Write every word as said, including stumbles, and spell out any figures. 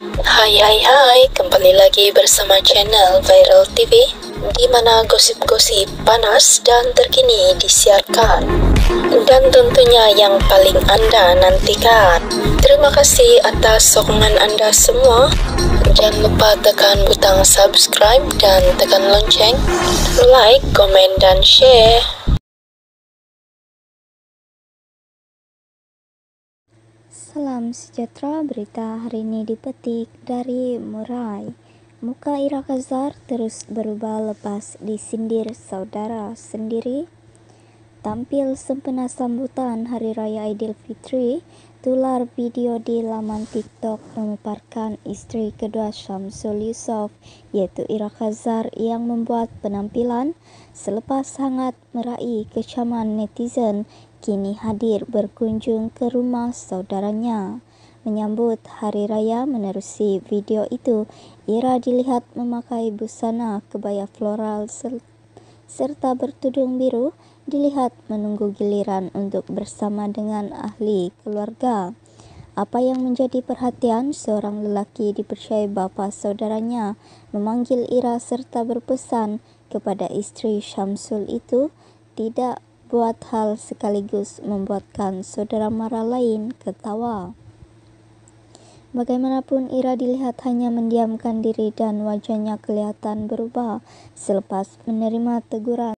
Hai hai hai, kembali lagi bersama channel Viral T V, di mana gosip-gosip panas dan terkini disiarkan, dan tentunya yang paling Anda nantikan. Terima kasih atas sokongan Anda semua. Jangan lupa tekan butang subscribe dan tekan lonceng, like, komen, dan share. Salam sejahtera, berita hari ini dipetik dari Murai. Muka Ira Khazar terus berubah lepas disindir saudara sendiri. Tampil sempena sambutan Hari Raya Aidilfitri, tular video di laman TikTok memaparkan istri kedua Syamsul Yusuf, yaitu Ira Khazar, yang membuat penampilan selepas hangat meraih kecaman netizen, kini hadir berkunjung ke rumah saudaranya. Menyambut Hari Raya, menerusi video itu, Ira dilihat memakai busana kebaya floral serta bertudung biru, dilihat menunggu giliran untuk bersama dengan ahli keluarga. Apa yang menjadi perhatian, seorang lelaki dipercayai bapa saudaranya memanggil Ira serta berpesan kepada istri Syamsul itu tidak buat hal sekaligus membuatkan saudara mara lain ketawa. Bagaimanapun, Ira dilihat hanya mendiamkan diri dan wajahnya kelihatan berubah selepas menerima teguran